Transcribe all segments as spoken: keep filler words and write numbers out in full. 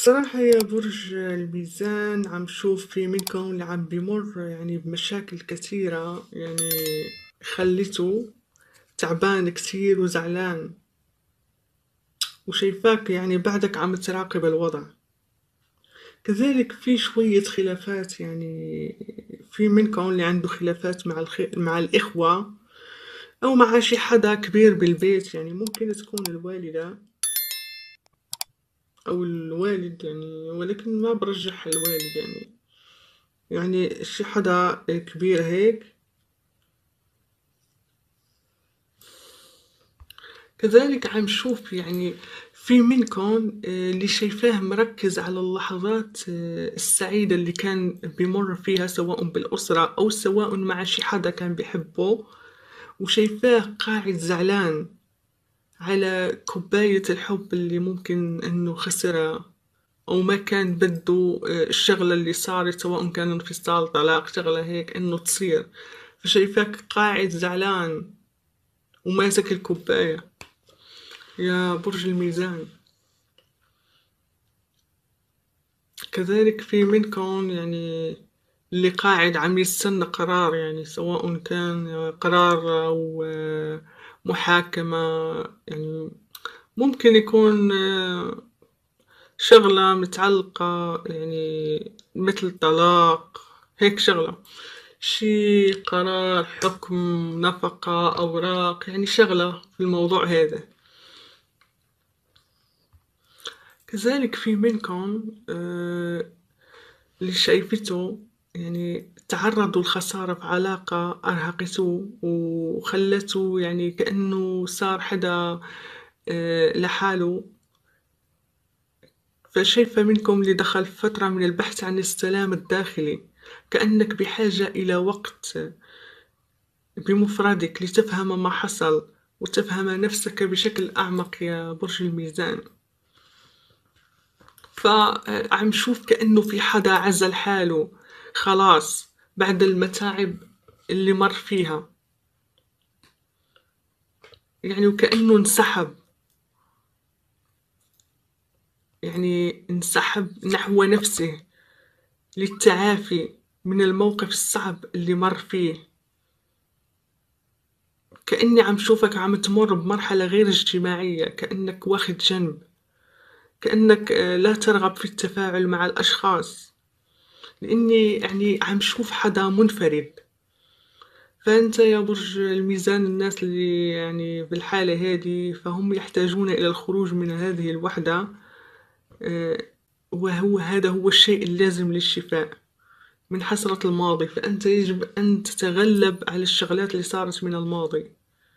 الصراحة يا برج الميزان عم شوف في منكم اللي عم بيمر يعني بمشاكل كثيرة، يعني خلته تعبان كتير وزعلان، وشايفاك يعني بعدك عم تراقب الوضع. كذلك في شوية خلافات، يعني في منكم اللي عنده خلافات مع الخ... مع الإخوة أو مع شي حدا كبير بالبيت، يعني ممكن تكون الوالدة أو الوالد، يعني ولكن ما برجح الوالد، يعني يعني شي حدا كبير هيك. كذلك عم شوف يعني في منكم آه، اللي شايفاه مركز على اللحظات آه، السعيدة اللي كان بيمر فيها، سواء بالأسرة أو سواء مع شي حدا كان بيحبه، وشايفاه قاعد زعلان على كوباية الحب اللي ممكن إنه خسرها، أو ما كان بده آه، الشغلة اللي صارت، سواء كان انفصال، طلاق، شغلة هيك إنه تصير. فشايفاك قاعد زعلان وماسك الكوباية يا برج الميزان. كذلك في منكم يعني اللي قاعد عم يستنى قرار، يعني سواء كان قرار أو آه، محاكمة، يعني ممكن يكون آه، شغلة متعلقة، يعني مثل طلاق، هيك شغلة، شي قرار، حكم، نفقة، أوراق، يعني شغلة في الموضوع هذا. كذلك في منكم آه، اللي شايفته يعني تعرضوا لخسارة في علاقة أرهقته وخلته يعني كأنه صار حدا آه، لحاله. فشايفة منكم اللي دخل في فترة من البحث عن السلام الداخلي، كأنك بحاجة إلى وقت بمفردك لتفهم ما حصل وتفهم نفسك بشكل أعمق يا برج الميزان. فعم شوف كأنه في حدا عزل حاله خلاص بعد المتاعب اللي مر فيها، يعني وكأنه انسحب، يعني انسحب نحو نفسه للتعافي من الموقف الصعب اللي مر فيه. كأني عم شوفك عم تمر بمرحلة غير اجتماعية، كأنك واخد جنب، كأنك آه، لا ترغب في التفاعل مع الأشخاص، لأني يعني عم شوف حدا منفرد. فأنت يا برج الميزان، الناس اللي يعني بالحالة هذه فهم يحتاجون إلى الخروج من هذه الوحدة، آه، وهو هذا هو الشيء اللازم للشفاء من حسرة الماضي. فأنت يجب أن تتغلب على الشغلات اللي صارت من الماضي.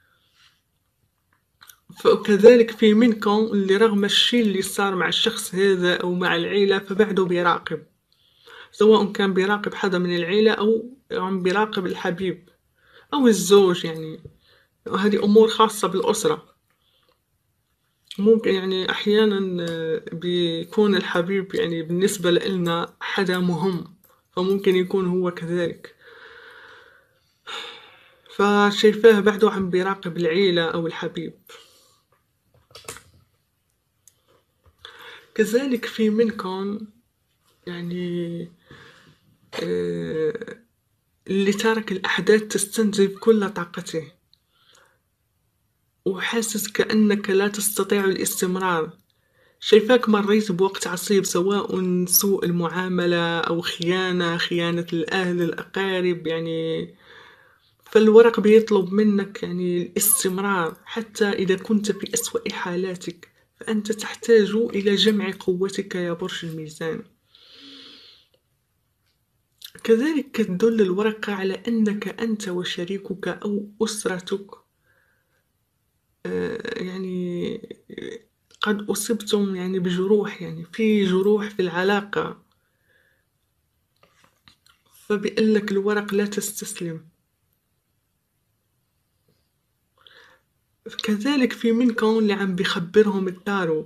فكذلك في منكم اللي رغم الشيء اللي صار مع الشخص هذا أو مع العيلة فبعده بيراقب، سواء كان بيراقب حدا من العيلة أو عم بيراقب الحبيب أو الزوج، يعني هذه أمور خاصة بالأسرة. ممكن يعني أحيانا آه، بيكون الحبيب يعني بالنسبة لنا حدا مهم، فممكن يكون هو كذلك. فشايفاه بعده عم بيراقب العيلة أو الحبيب. كذلك في منكم يعني آه، اللي ترك الأحداث تستنزف كل طاقته، وحاسس كأنك لا تستطيع الاستمرار. شايفاك مريت بوقت عصيب، سواء سوء المعاملة أو خيانة، خيانة الأهل الأقارب، يعني فالورق بيطلب منك يعني الاستمرار حتى إذا كنت في أسوأ حالاتك، فأنت تحتاج إلى جمع قوتك يا برج الميزان. كذلك تدل الورقة على أنك أنت وشريكك أو أسرتك آه، يعني قد أصبتم يعني بجروح، يعني في جروح في العلاقة، فبيقول لك الورق لا تستسلم. كذلك في منكم اللي عم بيخبرهم التارو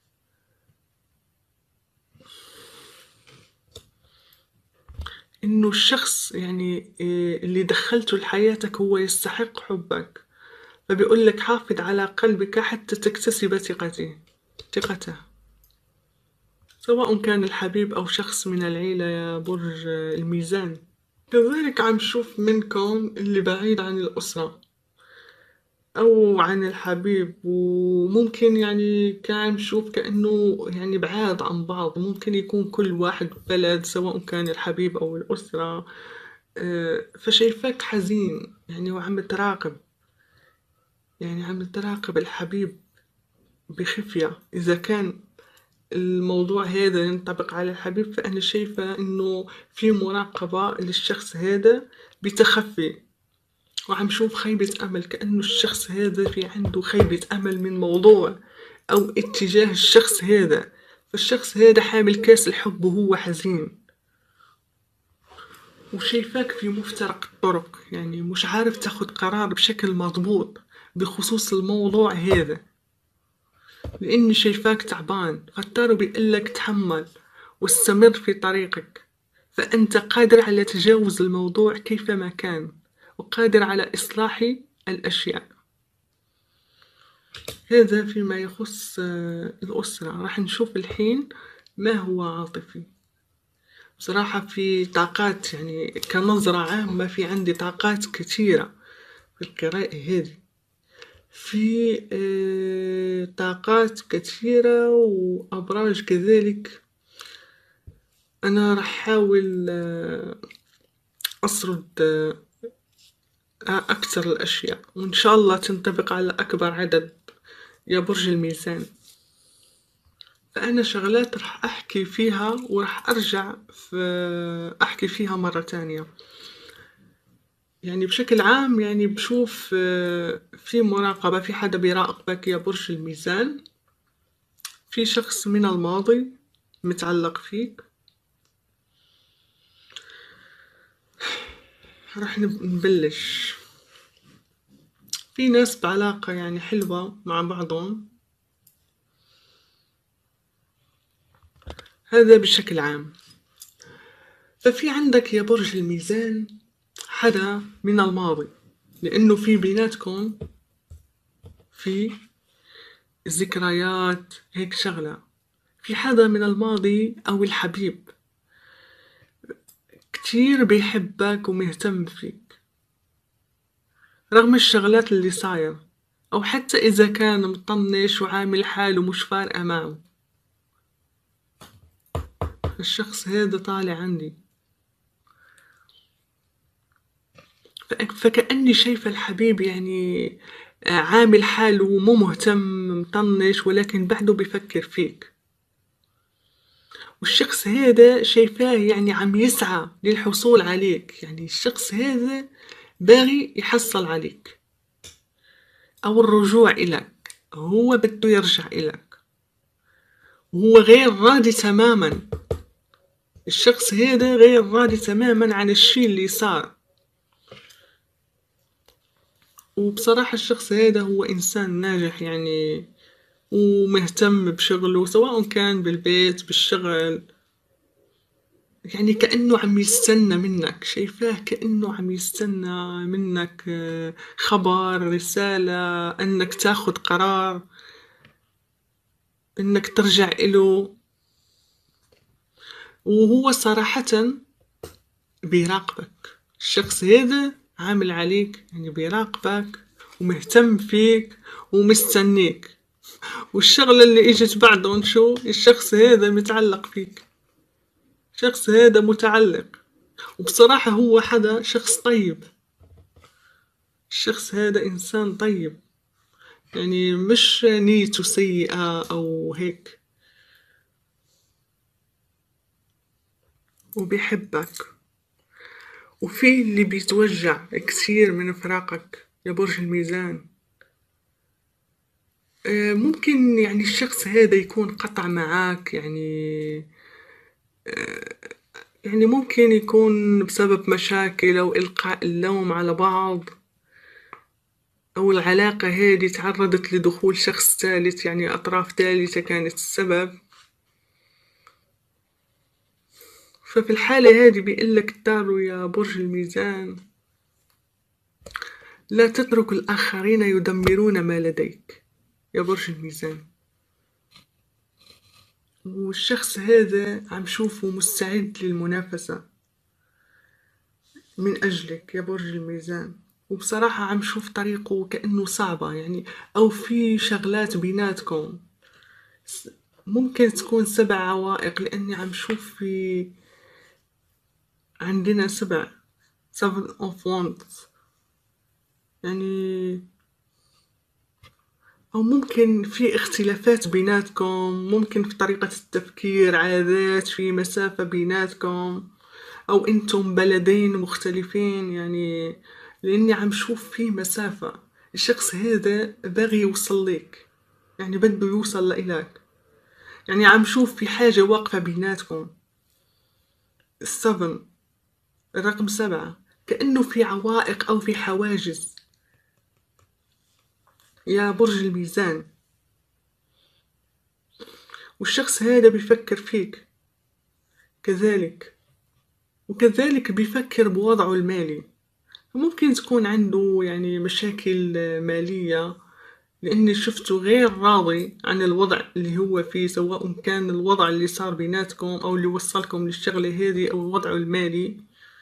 إنه الشخص يعني آه، اللي دخلته لحياتك هو يستحق حبك، فبيقول لك حافظ على قلبك حتى تكتسب ثقته ثقته. سواء كان الحبيب أو شخص من العيلة يا برج الميزان. كذلك عم شوف منكم اللي بعيد عن الأسرة أو عن الحبيب، وممكن يعني كان نشوف كأنه يعني بعاد عن بعض، ممكن يكون كل واحد بلد سواء كان الحبيب أو الأسرة. آه، فشايفاك حزين يعني وعم تراقب، يعني عم تراقب الحبيب بخفية. إذا كان الموضوع هذا ينطبق على الحبيب فأنا شايفة إنه في مراقبة للشخص هذا بتخفي، وعم شوف خيبة أمل، كأنه الشخص هذا في عنده خيبة أمل من موضوع أو اتجاه الشخص هذا، فالشخص هذا حامل كاس الحب وهو حزين، وشايفاك في مفترق الطرق، يعني مش عارف تاخد قرار بشكل مضبوط بخصوص الموضوع هذا، لأني شايفاك تعبان. فالتارو بيقلك تحمل واستمر في طريقك، فأنت قادر على تجاوز الموضوع كيفما كان، وقادر على إصلاح الأشياء. هذا فيما يخص الأسرة. راح نشوف الحين ما هو عاطفي. بصراحة في طاقات، يعني كنظرة عامة في عندي طاقات كثيرة في القراءة هذه، في آه طاقات كثيرة وأبراج كذلك. أنا راح أحاول آه أسرد آه أكثر الأشياء، وإن شاء الله تنطبق على أكبر عدد يا برج الميزان. فأنا شغلات راح أحكي فيها وراح أرجع في أحكي فيها مرة تانية. يعني بشكل عام يعني بشوف في مراقبة، في حدا بيراقبك يا برج الميزان، في شخص من الماضي متعلق فيك. راح نبلش. في ناس بعلاقة يعني حلوة مع بعضهم، هذا بشكل عام. ففي عندك يا برج الميزان حدا من الماضي، لأنه في بيناتكم في الذكريات هيك شغلة. في حدا من الماضي أو الحبيب كتير بيحبك ومهتم فيك رغم الشغلات اللي صاير، أو حتى إذا كان مطنش وعامل حاله مش فارقة معه. الشخص هذا طالع عندي، فكأني شايفة الحبيب يعني عامل حاله مو مهتم مطنش، ولكن بعده بيفكر فيك. والشخص هذا شايفاه يعني عم يسعى للحصول عليك، يعني الشخص هذا باغي يحصل عليك أو الرجوع إليك، هو بده يرجع إليك وهو غير راضي تماما. الشخص هذا غير راضي تماما عن الشيء اللي صار. وبصراحة الشخص هذا هو إنسان ناجح يعني، ومهتم بشغله سواء كان بالبيت بالشغل، يعني كأنه عم يستنى منك، شايفاه كأنه عم يستنى منك خبر، رسالة، أنك تاخد قرار، أنك ترجع إله. وهو صراحة بيراقبك، الشخص هذا عامل عليك يعني بيراقبك ومهتم فيك ومستنيك. والشغلة اللي اجت بعدهم شو؟ الشخص هذا متعلق فيك، الشخص هذا متعلق. وبصراحة هو حدا شخص طيب، الشخص هذا إنسان طيب، يعني مش نيته سيئة أو هيك، وبيحبك. وفي اللي بيتوجع كثير من فراقك يا برج الميزان. ممكن يعني الشخص هذا يكون قطع معاك، يعني يعني ممكن يكون بسبب مشاكل أو إلقاء اللوم على بعض، أو العلاقة هذه تعرضت لدخول شخص ثالث، يعني أطراف ثالثة كانت السبب. ففي الحالة هذه بيقلك التارو يا برج الميزان: لا تترك الآخرين يدمرون ما لديك يا برج الميزان. والشخص هذا عم شوفه مستعد للمنافسة من أجلك يا برج الميزان. وبصراحة عم شوف طريقه كأنه صعبة يعني، أو في شغلات بيناتكم ممكن تكون سبع عوائق، لأني عم شوف في عندنا سبع seven of wands يعني، أو ممكن في اختلافات بيناتكم، ممكن في طريقة التفكير، عادات، في مسافة بيناتكم، أو أنتم بلدين مختلفين يعني، لأني عم شوف في مسافة. الشخص هذا باغي يوصل لك يعني، بده يوصل لإلك يعني، عم شوف في حاجة واقفة بيناتكم. السبن، الرقم سبعة، كأنه في عوائق أو في حواجز يا برج الميزان. والشخص هذا بيفكر فيك كذلك، وكذلك بيفكر بوضعه المالي. ممكن تكون عنده يعني مشاكل مالية، لأني شفته غير راضي عن الوضع اللي هو فيه، سواء كان الوضع اللي صار بيناتكم أو اللي وصلكم للشغلة هذه أو وضعه المالي.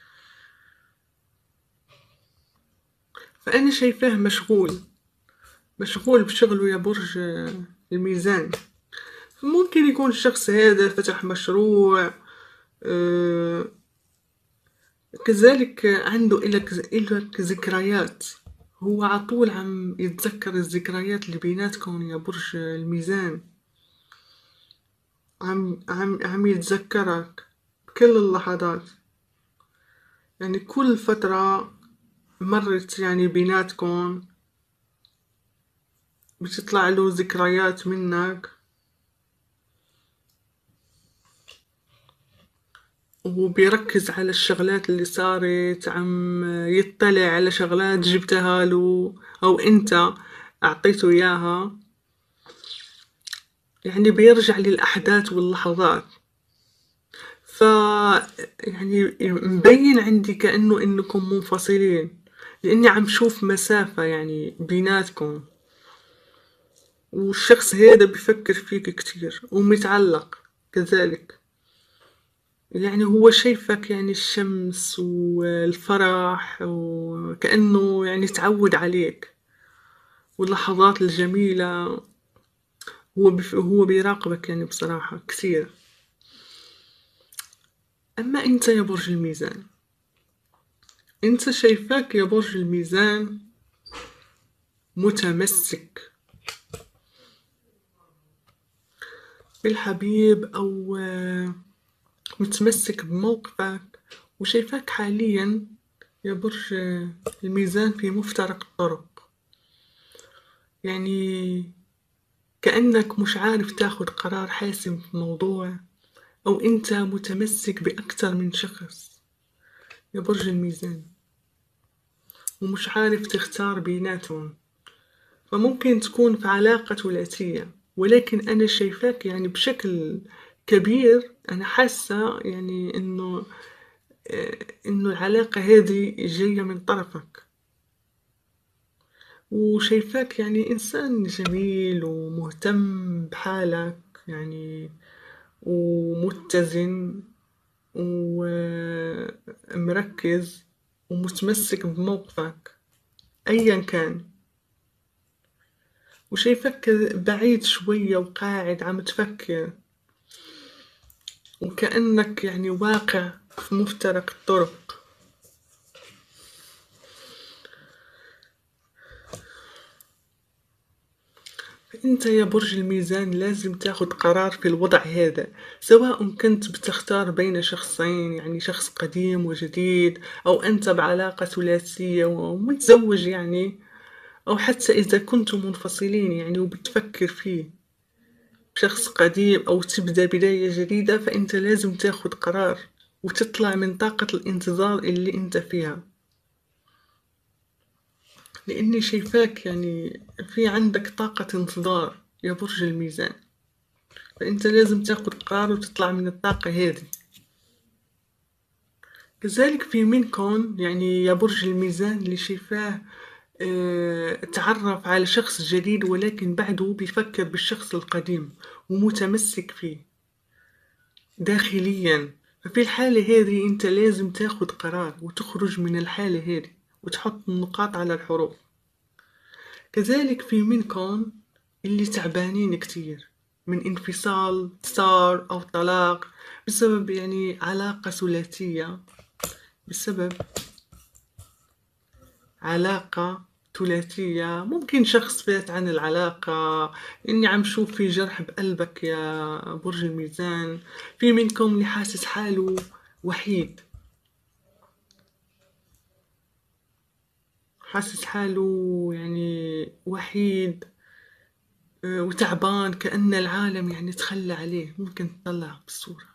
فأنا شايفاه مشغول مشغول بشغله يا برج الميزان. ممكن يكون الشخص هذا فتح مشروع، آه، كذلك عنده إلك إلك ذكريات، هو عطول عم يتذكر الذكريات اللي بيناتكم يا برج الميزان، عم عم عم يتذكرك بكل اللحظات يعني، كل فترة مرت يعني بيناتكم بتطلع له ذكريات منك، وبيركز على الشغلات اللي صارت، عم يطلع على شغلات جبتها له أو أنت أعطيته إياها يعني، بيرجع للأحداث واللحظات. ف يعني مبين عندي كأنه إنكم منفصلين، لأني عم شوف مسافة يعني بيناتكم. والشخص هذا بيفكر فيك كتير ومتعلق كذلك يعني، هو شايفك يعني الشمس والفرح، وكأنه يعني تعود عليك واللحظات الجميلة. هو بف... هو بيراقبك يعني بصراحة كثير. أما أنت يا برج الميزان، أنت شايفاك يا برج الميزان متمسك بالحبيب، أو متمسك بموقفك، وشايفاك حاليا يا برج الميزان في مفترق الطرق يعني، كأنك مش عارف تاخد قرار حاسم في موضوع، أو أنت متمسك بأكتر من شخص يا برج الميزان ومش عارف تختار بيناتهم. فممكن تكون في علاقة ثلاثية، ولكن أنا شايفاك يعني بشكل كبير، أنا حاسة يعني إنه آه، إنه العلاقة هذه جاية من طرفك، وشايفاك يعني إنسان جميل ومهتم بحالك يعني، ومتزن ومركز ومتمسك بموقفك أيا كان. وشايفك بعيد شوية وقاعد عم تفكر، وكأنك يعني واقع في مفترق الطرق. أنت يا برج الميزان لازم تاخد قرار في الوضع هذا، سواء كنت بتختار بين شخصين يعني، شخص قديم وجديد، أو أنت بعلاقة ثلاثية ومتزوج يعني، أو حتى إذا كنتم منفصلين يعني وبتفكر فيه شخص قديم، أو تبدأ بداية جديدة. فأنت لازم تاخد قرار وتطلع من طاقة الانتظار اللي أنت فيها، لأني شايفاك يعني في عندك طاقة انتظار يا برج الميزان. فأنت لازم تاخد قرار وتطلع من الطاقة هذه. كذلك في منكم يعني يا برج الميزان اللي شايفاه اه تعرف على شخص جديد، ولكن بعده بيفكر بالشخص القديم ومتمسك فيه. داخليا. ففي الحالة هذه انت لازم تاخد قرار وتخرج من الحالة هذه وتحط النقاط على الحروف. كذلك في منكم اللي تعبانين كتير من انفصال صار أو طلاق بسبب يعني علاقة ثلاثية، بسبب علاقة ثلاثية. ممكن شخص فات عن العلاقة، إني عم شوف في جرح بقلبك يا برج الميزان. في منكم اللي حاسس حاله وحيد، حاسس حاله يعني وحيد وتعبان، كأن العالم يعني تخلى عليه. ممكن تطلع بالصورة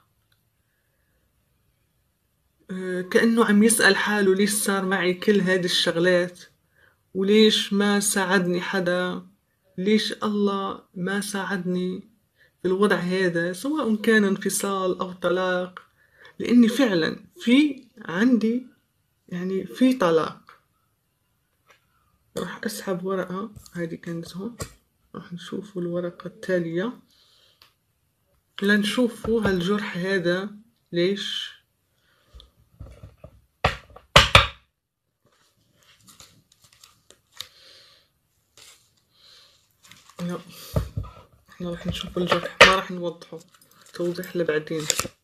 كأنه عم يسأل حاله ليش صار معي كل هذه الشغلات، وليش ما ساعدني حدا، ليش الله ما ساعدني في الوضع هذا، سواء كان انفصال أو طلاق. لأني فعلا في عندي يعني في طلاق. راح أسحب ورقة، هذه كانت هون، راح نشوف الورقة التالية لنشوفوا هالجرح هذا ليش. لا، احنا راح نشوف الجرح، ما راح نوضحه، توضيح لبعدين.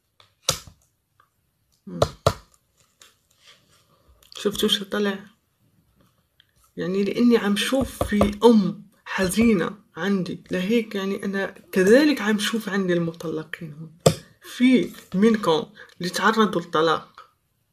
شفتوا شو طلع؟ يعني لاني عم شوف في ام حزينة عندي، لهيك يعني انا كذلك عم شوف عندي المطلقين هون. في منكم اللي تعرضوا للطلاق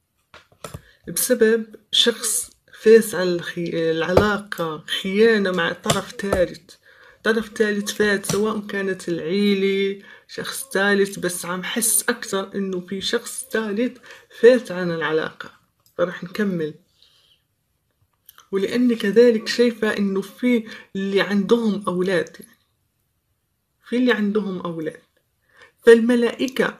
بسبب شخص فاز على الخي... العلاقة، خيانة مع طرف ثالث. طرف ثالث فات، سواء كانت العيلة، شخص ثالث، بس عم حس أكثر إنه في شخص ثالث فات عن العلاقة. فرح نكمل. ولأني كذلك شايفة إنه في اللي عندهم أولاد، يعني في اللي عندهم أولاد، فالملائكة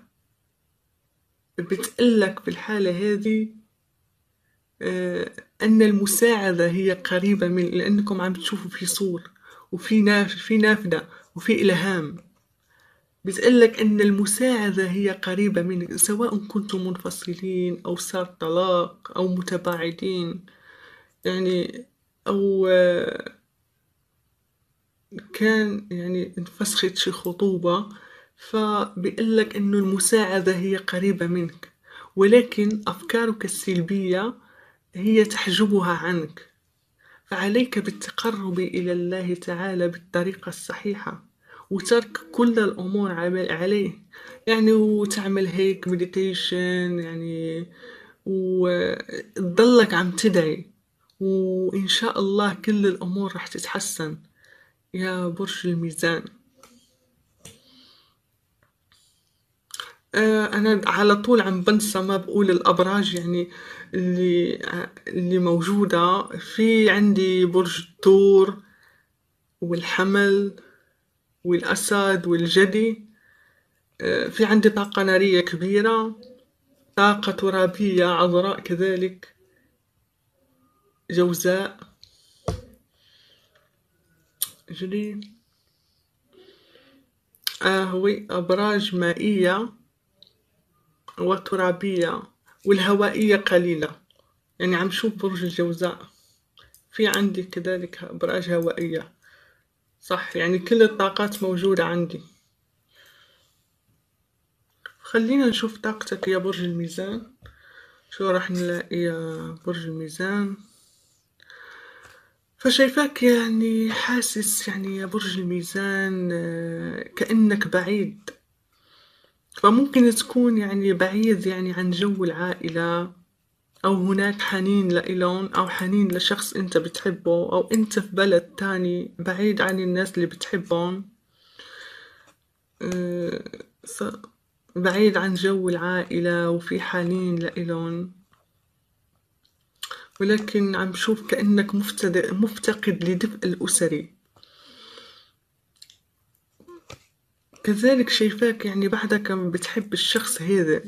بتقلك بالحالة هذه آه أن المساعدة هي قريبة من، لأنكم عم تشوفوا في صور وفي ناف في نافذة وفي إلهام. بتقلك أن المساعدة هي قريبة منك، سواء كنتم منفصلين أو صار طلاق أو متباعدين، يعني أو آه كان يعني انفسخت شي خطوبة. فبيقلك إنه المساعدة هي قريبة منك، ولكن أفكارك السلبية هي تحجبها عنك. فعليك بالتقرب إلى الله تعالى بالطريقة الصحيحة، وترك كل الأمور عليه، يعني وتعمل هيك مديتيشن يعني، وتضلك عم تدعي، وإن شاء الله كل الأمور رح تتحسن يا برج الميزان. آه أنا على طول عم بنسى ما بقول الأبراج يعني اللي اللي موجودة في عندي: برج الثور والحمل والأسد والجدي. آه في عندي طاقة نارية كبيرة، طاقة ترابية عذراء، كذلك جوزاء، جدي. آه هو أبراج مائية وترابية، والهوائية قليلة. يعني عم شوف برج الجوزاء، في عندي كذلك أبراج هوائية، صح؟ يعني كل الطاقات موجودة عندي. خلينا نشوف طاقتك يا برج الميزان. شو راح نلاقي يا برج الميزان؟ فشايفاك يعني حاسس يعني يا برج الميزان كأنك بعيد. فممكن تكون يعني بعيد يعني عن جو العائلة، أو هناك حنين لإلهم، أو حنين لشخص أنت بتحبه، أو أنت في بلد تاني بعيد عن الناس اللي بتحبهم، بعيد عن جو العائلة وفي حنين لإلهم. ولكن عم شوف كأنك مفتقد لدفء الأسري. كذلك شايفاك يعني بعدك بتحب الشخص هذا،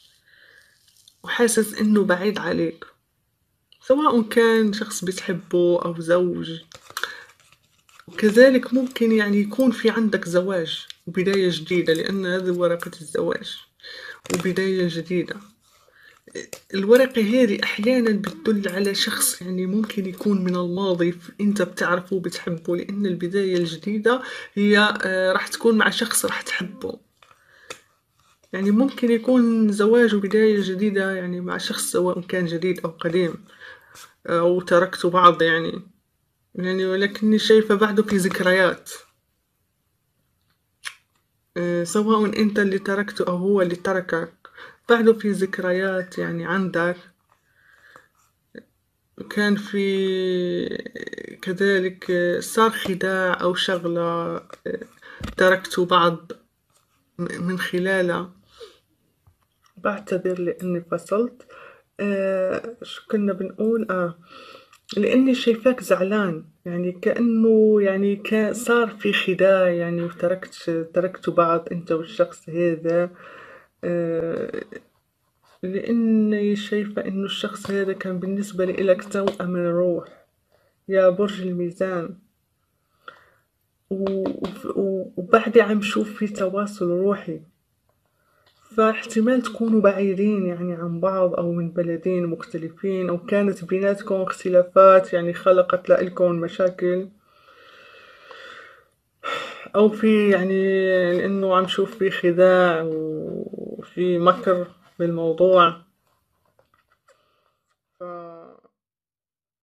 وحاسس إنه بعيد عليك، سواء كان شخص بتحبه أو زوج. وكذلك ممكن يعني يكون في عندك زواج وبداية جديدة، لأن هذه ورقة الزواج. وبداية جديدة. الورقة هذه أحيانا بتدل على شخص يعني ممكن يكون من الماضي أنت بتعرفه وبتحبه، لأن البداية الجديدة هي آه، راح تكون مع شخص راح تحبه. يعني ممكن يكون زواج وبداية جديدة يعني مع شخص سواء كان جديد أو قديم، أو تركتوا بعض يعني. يعني ولكني شايفة بعده في ذكريات، آه، سواء أنت اللي تركته أو هو اللي تركك، بعده في ذكريات يعني عندك. كان في كذلك آه، صار خداع أو شغلة آه، تركتوا بعض م- من خلالها. بعتذر لأني فصلت. آه شو كنا بنقول آه لأني شايفاك زعلان، يعني كأنه يعني كان صار في خداع يعني، وتركت تركتوا بعض أنت والشخص هذا. آه لأني شايفة إنه الشخص هذا كان بالنسبة لي إلك توأم الروح يا برج الميزان. و- و- وبعدي عم شوف في تواصل روحي، فاحتمال تكونوا بعيدين يعني عن بعض أو من بلدين مختلفين، أو كانت بيناتكم اختلافات يعني خلقت لكم مشاكل، أو في يعني لأنه عم شوف في خداع وفي مكر بالموضوع.